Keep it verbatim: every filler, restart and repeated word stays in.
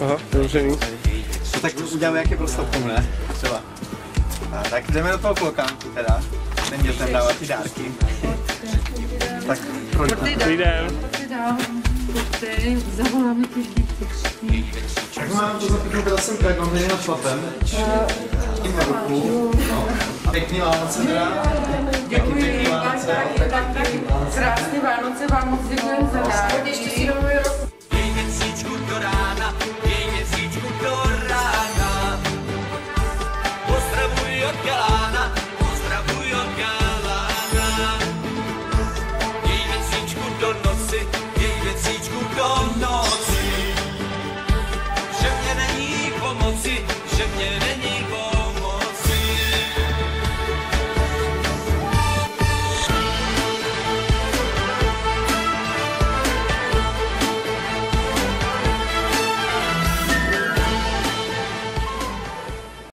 Aha, dobře. No, tak uděláme nějaký prostor k tomu, ne? Třeba. A, tak jdeme do toho klokánku teda. Ten dětem dávat ty dárky. Tak projdeme. Dobrý den. Zavoláme ty děti. Tak mám to zapěknout, jsem tak tady nad šlapem. Tím na ruku. Pěkný Vánoce teda. Děkuji. Pěkný Vánoce. Krásné Vánoce vám moc děkuji za dárky. Ještě si nový rok.